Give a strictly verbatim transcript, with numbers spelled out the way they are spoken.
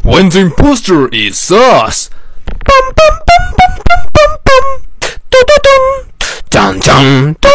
when the imposter is us. Bum bum bum bum bum bum bum. Dun dun dun. Dun dun.